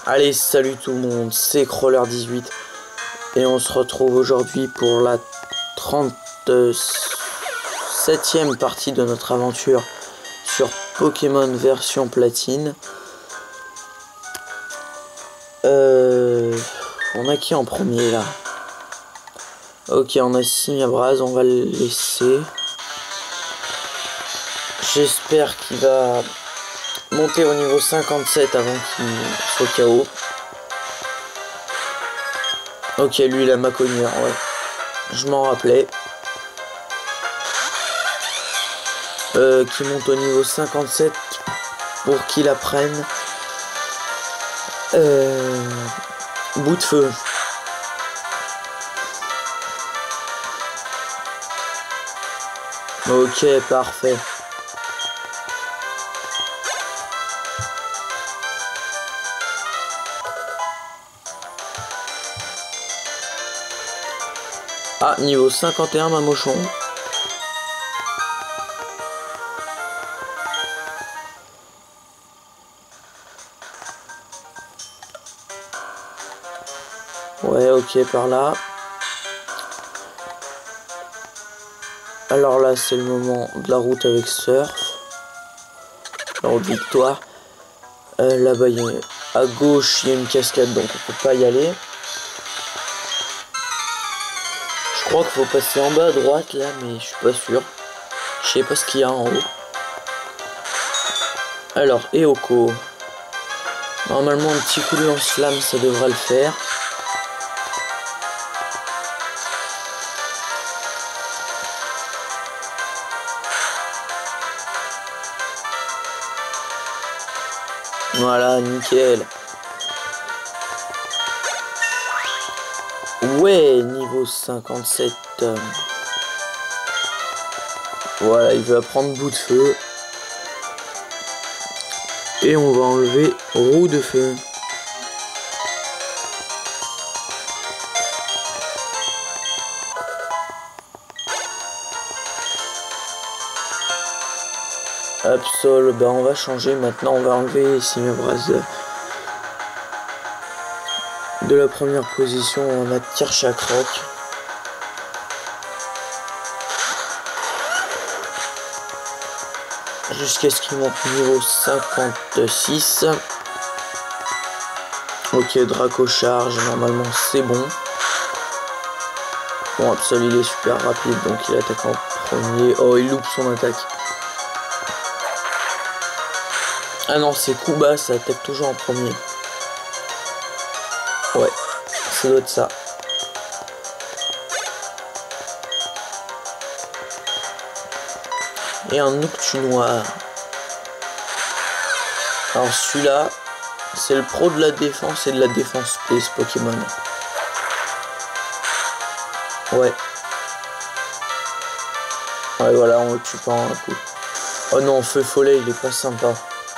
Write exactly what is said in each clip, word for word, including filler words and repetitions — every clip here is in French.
Allez, salut tout le monde, c'est Crawler dix-huit et on se retrouve aujourd'hui pour la trente-septième partie de notre aventure sur Pokémon version platine. Euh, on a qui en premier là? Ok, on a Simiabraz, on va le laisser. J'espère qu'il va monter au niveau cinquante-sept avant qu'il soit K O. Ok, lui, il a Maconière, ouais. Je m'en rappelais. Euh, qui monte au niveau cinquante-sept pour qu'il apprenne. Euh, bout de feu. Ok, parfait. Ah, niveau cinquante et un, Mamochon. Ouais, ok, par là. Alors là, c'est le moment de la route avec Surf. La route victoire. Euh, Là-bas, il y a... à gauche, il y a une cascade, donc on peut pas y aller. Je crois qu'il faut passer en bas à droite, là, mais je suis pas sûr. Je sais pas ce qu'il y a en haut. Alors, Eoko. Normalement, un petit coup de lance-flamme, ça devrait le faire. Voilà, nickel. Ouais, niveau cinquante-sept. Euh... Voilà, il veut apprendre bout de feu. Et on va enlever roue de feu. Absol, bah on va changer maintenant, on va enlever Simiabraz de la première position, on va mettre Kerchakroc. Jusqu'à ce qu'il monte niveau cinquante-six. Ok, Draco charge, normalement c'est bon. Bon, Absol il est super rapide, donc il attaque en premier. Oh, il loupe son attaque. Ah non, c'est coup bas, ça attaque toujours en premier. Ouais, ça doit être ça. Et un Noctunoir. Alors celui-là, c'est le pro de la défense et de la défense P, ce Pokémon. Ouais. Ouais, voilà, on le tue pas un coup. Oh non, Feu Follet, il est pas sympa.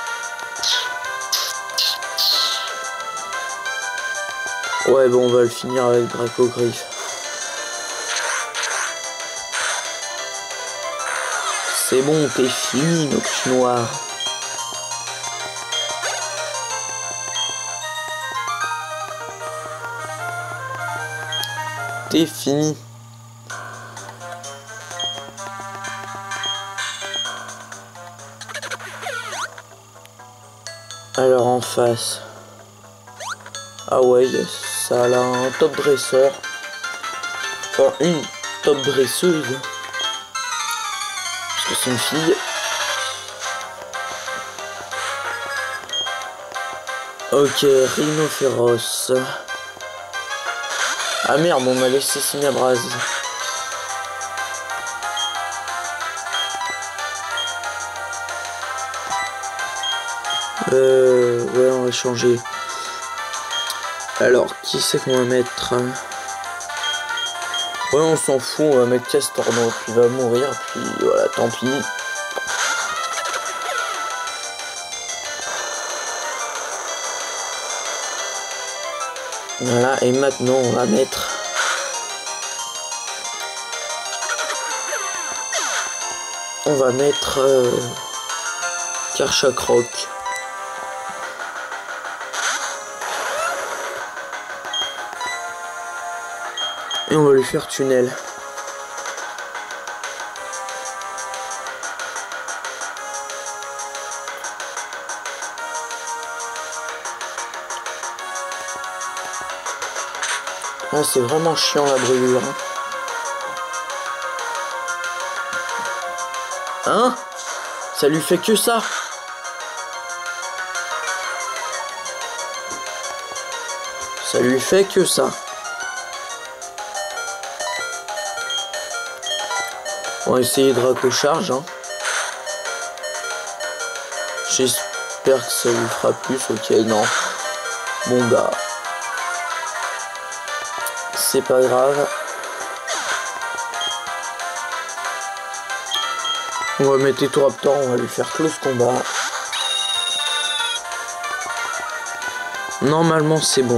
Ouais, bon, on va le finir avec Draco Griffe. C'est bon, t'es fini, Noctunoir. T'es fini. Alors en face. Ah ouais, ça a un top dresseur. Enfin, une top dresseuse. Parce que c'est une fille. Ok, Rhinophéros. Ah merde, on m'a laissé Simiabraz. Euh... Ouais, on va changer. Alors, qui c'est qu'on va mettre? Ouais, on s'en fout, on va mettre Castorno, puis il va mourir, puis voilà, tant pis. Voilà, et maintenant on va mettre... On va mettre... Euh... Kerchakroc. Et on va lui faire tunnel. Ah, c'est vraiment chiant la brûlure. Hein, hein? Ça lui fait que ça. Ça lui fait que ça. On va essayer de racocharge. Hein. J'espère que ça lui fera plus. Ok, non. Bon bah. C'est pas grave. On va mettre Etoraptor, on va lui faire close combat. Normalement c'est bon.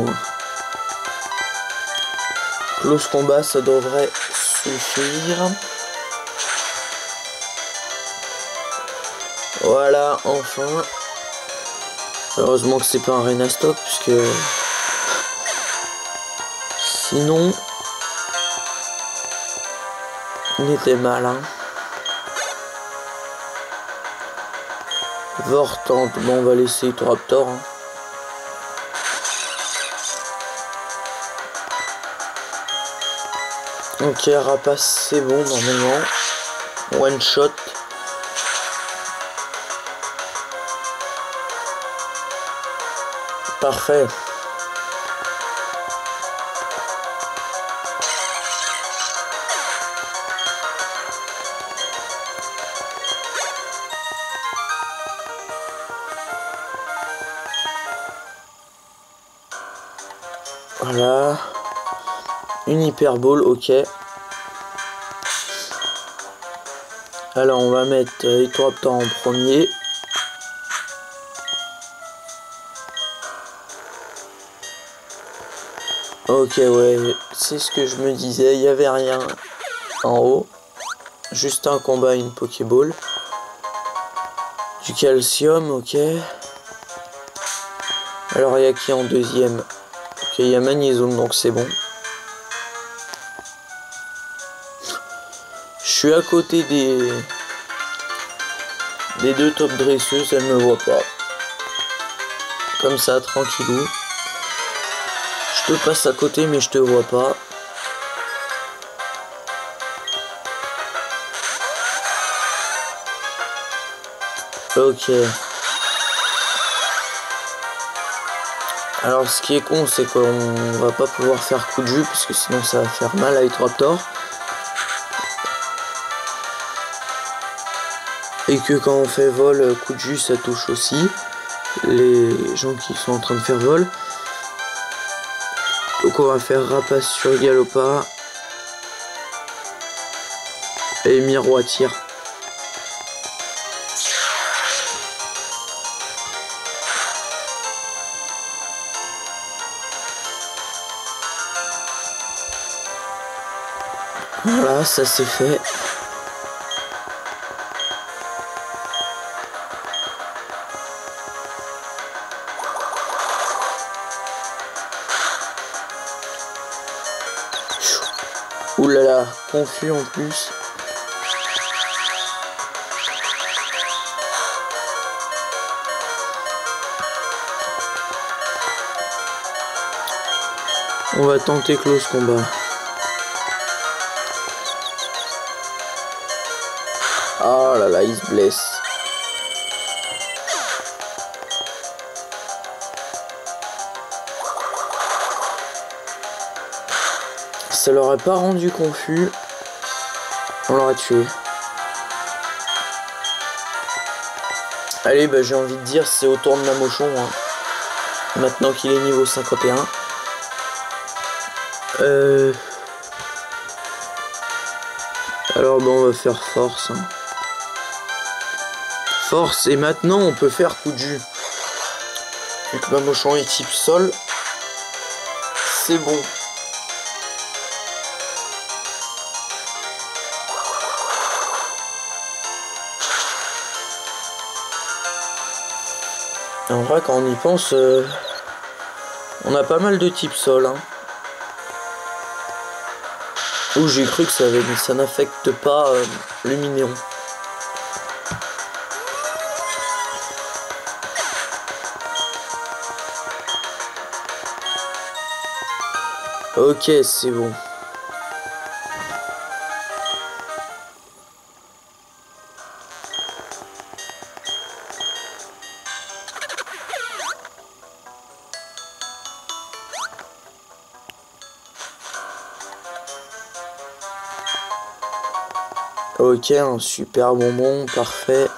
Close combat, ça devrait suffire. Voilà, enfin. Heureusement que c'est pas un Renastock, puisque sinon il était mal. Hein. Vortante, bon on va laisser Etoraptor. Hein. Ok, Rapace c'est bon normalement. One shot. Parfait. Voilà. Une hyperbole, ok. Alors on va mettre Etoraptor en premier. Ok, ouais, c'est ce que je me disais, il n'y avait rien en haut. Juste un combat et une Pokéball. Du calcium, ok. Alors il y a qui en deuxième? Ok, il y a Magnésium, donc c'est bon. Je suis à côté des des deux top dresseuses, elles me voient pas. Comme ça, tranquillou. Je te passe à côté, mais je te vois pas. Ok. Alors, ce qui est con, c'est qu'on va pas pouvoir faire coup de jus, parce que sinon ça va faire mal à Etoraptor. Et que quand on fait vol, coup de jus, ça touche aussi les gens qui sont en train de faire vol. Donc on va faire Rapace sur Galopard. Et Miroitir. Voilà, ça c'est fait. Ouh là là, confus en plus. On va tenter close combat. Oh là là, il se blesse. Ça l'aurait pas rendu confus. On l'aurait tué. Allez, bah j'ai envie de dire c'est au tour de Mamochon. Hein. Maintenant qu'il est niveau cinquante et un. Euh... Alors bon, on va faire force. Hein. Force, et maintenant on peut faire coup de jus. Vu que Mamochon est type sol, c'est bon. En vrai, quand on y pense, euh, on a pas mal de types sol. Hein. Ou j'ai cru que ça avait, mais ça n'affecte pas euh, le mignon. Ok, c'est bon. Ok, un super bonbon, parfait.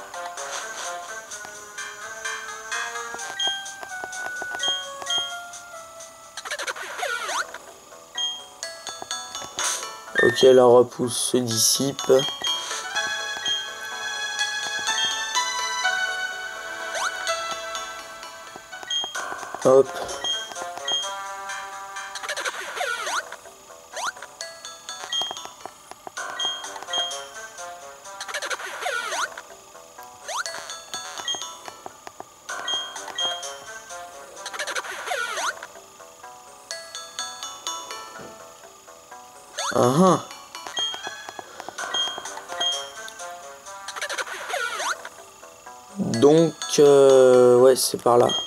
Ok, la repousse se dissipe. Hop. Ah ah. Donc, euh, ouais, c'est par là.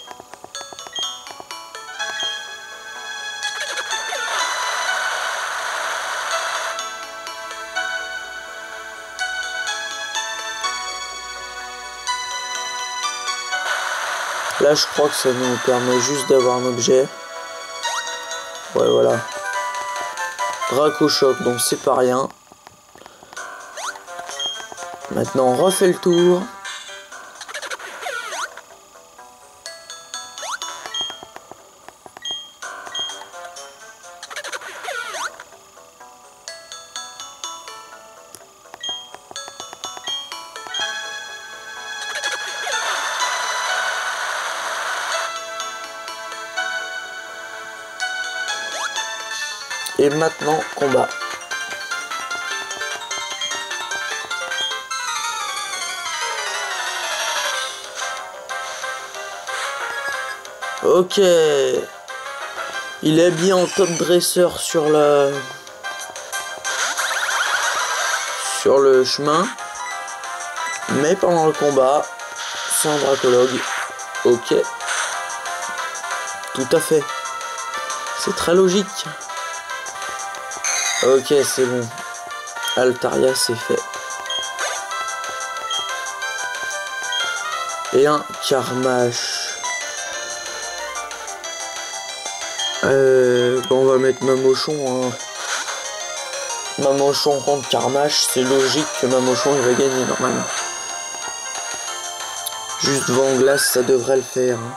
Là, je crois que ça nous permet juste d'avoir un objet. Ouais, voilà. Drac au choc, donc c'est pas rien. Maintenant, on refait le tour. Et maintenant, combat. Ok. Il est bien en top dresseur sur le... sur le chemin. Mais pendant le combat, c'est un dracologue. Ok. Tout à fait. C'est très logique. Ok, c'est bon. Altaria, c'est fait. Et un Carmache. Euh, bon, on va mettre Mamochon. Hein. Mamochon contre Carmache, c'est logique que Mamochon il va gagner normalement. Juste vent glace, ça devrait le faire. Hein.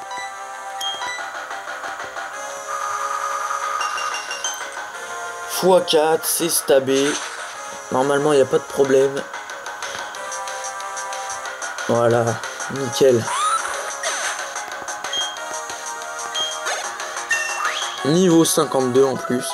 fois quatre, c'est stabé. Normalement, il n'y a pas de problème. Voilà, nickel. Niveau cinquante-deux en plus.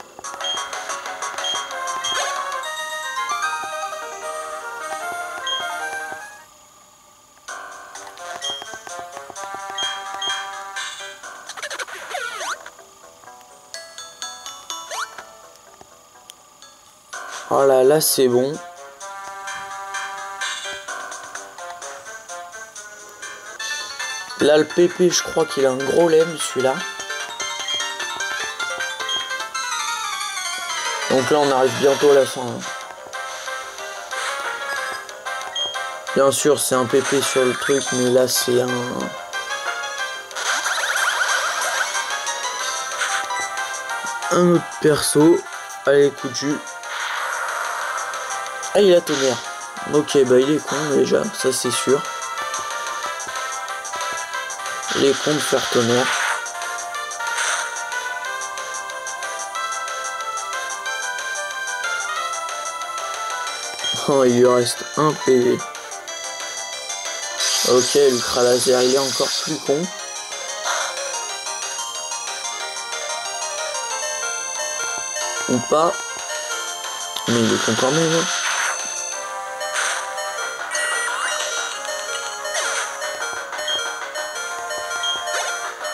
Voilà, là c'est bon. Là le P P, je crois qu'il a un gros lemme celui-là. Donc là on arrive bientôt à la fin. Bien sûr c'est un P P sur le truc, mais là c'est un... Un autre perso. Allez, coup de jus. Ah, il a tonnerre. Ok, bah il est con déjà, ça c'est sûr. Il est con de faire tonnerre. Oh, il lui reste un P V. Ok, l'ultra laser, il est encore plus con. Ou pas. Mais il est con quand même.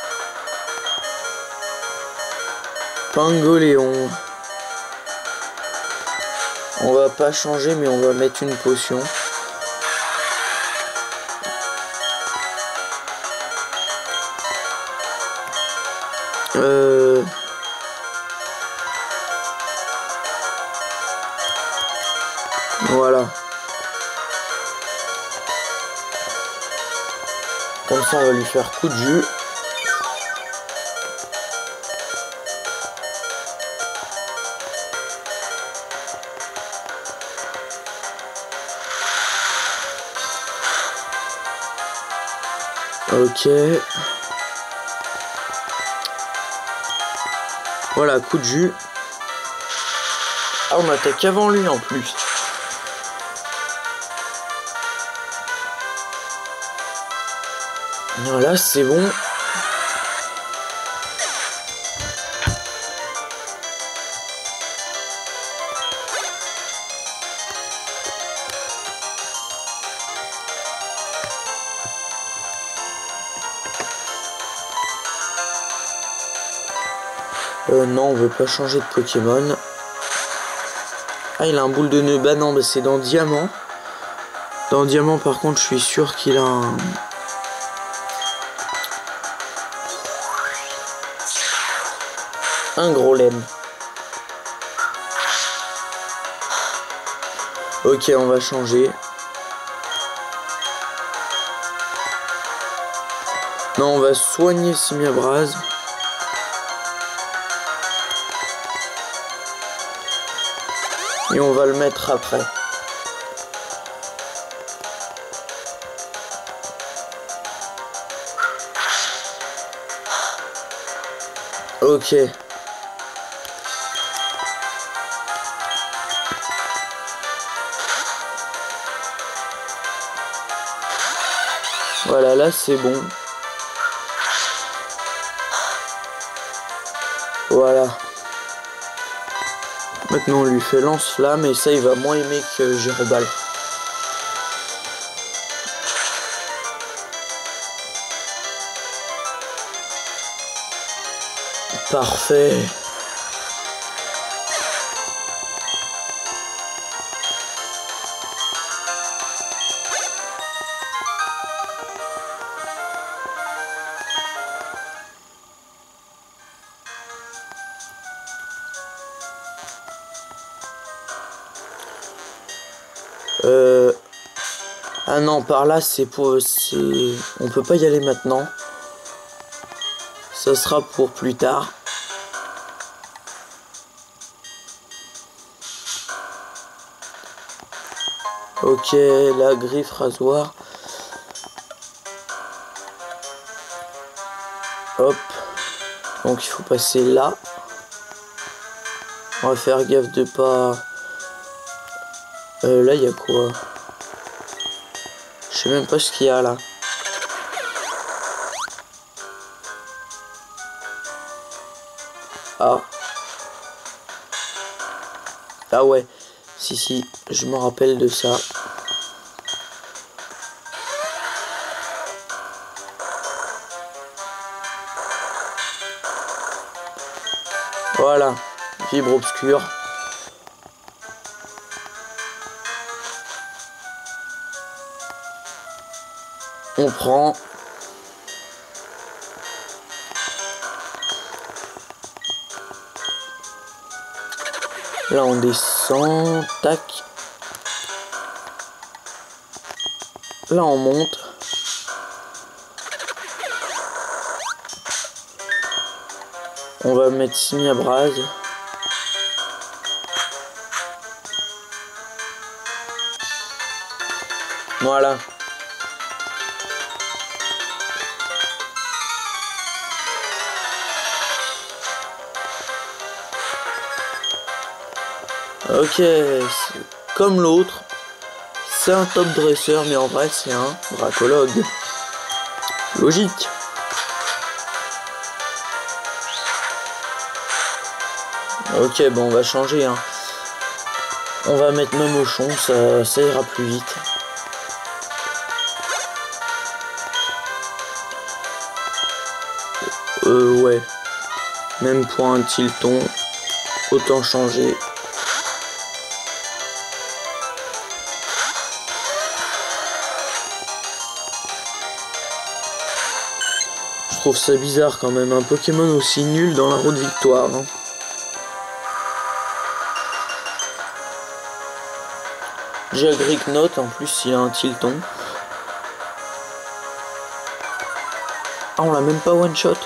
Pingoléon. On va pas changer, mais on va mettre une potion. Euh... Voilà. Comme ça, on va lui faire coup de jus. Ok. Voilà, coup de jus. Ah, on attaque avant lui en plus. Voilà, c'est bon. Euh, non, on veut pas changer de Pokémon. Ah, il a un boule de nœud. Bah non, bah c'est dans Diamant. Dans Diamant, par contre, je suis sûr qu'il a un... Un gros lemme. Ok, on va changer. Non, on va soigner Simiabraz. Et on va le mettre après. Ok. Voilà, là c'est bon. Voilà. Maintenant on lui fait lance-flamme et ça il va moins aimer que Gyroball. Parfait. Euh... Ah non, par là c'est pour... c'est... On peut pas y aller maintenant. Ça sera pour plus tard. Ok, la griffe rasoir. Hop. Donc il faut passer là. On va faire gaffe de pas... Euh, là il y a quoi? Je sais même pas ce qu'il y a là. Ah. Ah ouais. Si si, je me rappelle de ça. Voilà. Fibre obscure. On prend. Là on descend. Tac. Là on monte. On va mettre Simiabraz. Voilà. Ok, comme l'autre, c'est un top dresseur, mais en vrai c'est un bracologue. Logique. Ok, bon on va changer. Hein. On va mettre Mamochon, ça, ça ira plus vite. Euh ouais. Même point Tilton. Autant changer. trouve ça bizarre quand même, un Pokémon aussi nul dans la route victoire. Hein. Jagricknote, en plus il a un Tilton. Ah, on l'a même pas one shot.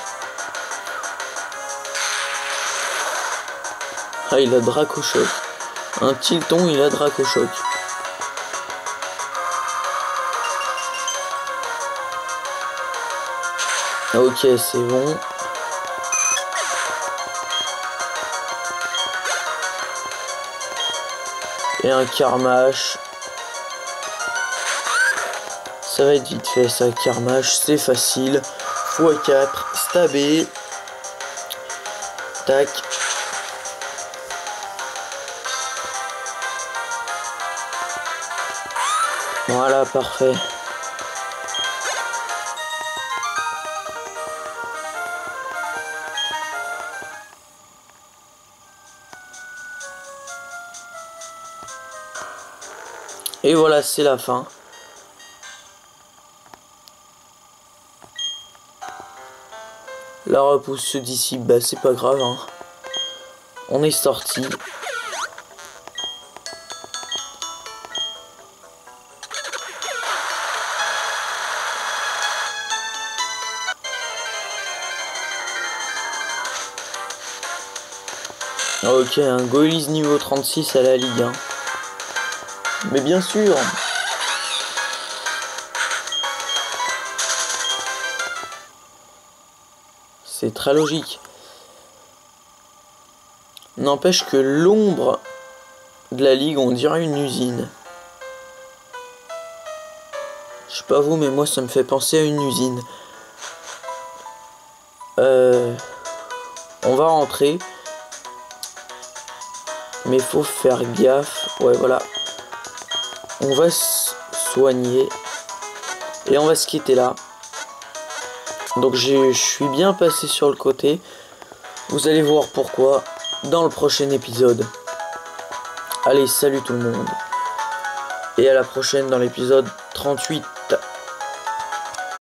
Ah, il a Dracochoc. Un Tilton, il a Dracochoc. Ok, c'est bon. Et un Carmash. Ça va être vite fait ça, Carmash, c'est facile. fois quatre, stabé. Tac. Voilà, parfait. Et voilà, c'est la fin. La repousse se dissipe, bah c'est pas grave. Hein. On est sorti. Ok, un Goalies niveau trente-six à la Ligue un. Mais bien sûr. C'est très logique. N'empêche que l'ombre de la Ligue, on dirait une usine. Je sais pas vous, mais moi ça me fait penser à une usine. Euh, on va rentrer. Mais faut faire gaffe. Ouais, voilà. On va se soigner. Et on va se quitter là. Donc je suis bien passé sur le côté. Vous allez voir pourquoi dans le prochain épisode. Allez, salut tout le monde. Et à la prochaine dans l'épisode trente-huit.